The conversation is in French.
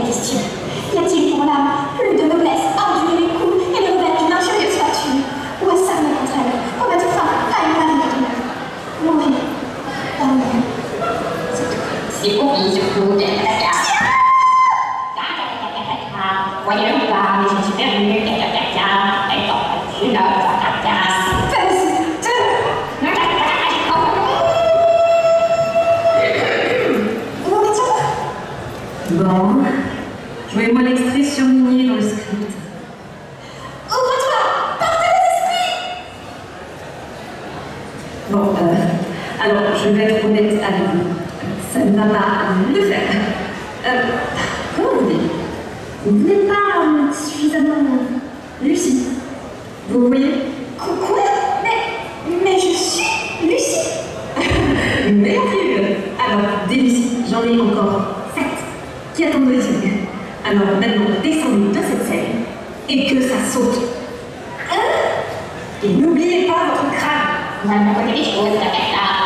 question. Y a-t-il pour l'âme plus de noblesse à endurer les coups et le revers d'une injurieuse statue, ou à s'armer contre elle, pour mettre fin à une maladie de douleur? Mourir, d'amour, c'est tout. C'est pour lui, surtout, voyons là, les gens supervenus, et dans une heure, Bon, jouez-moi l'extrait surligné dans le script. Ouvre-toi, partez des esprits! Bon, alors je vais être honnête avec vous. Ça ne va pas le faire. Comment vous dites? Vous n'êtes pas suffisamment lucide. Vous voyez? Quoi? Mais je suis Lucie! Merveilleux! Alors, des Lucie, j'en ai encore 7 qui attendent les yeux. Alors maintenant, descendez de cette scène et que ça saute. Et n'oubliez pas votre crâne. on va me côté des choses,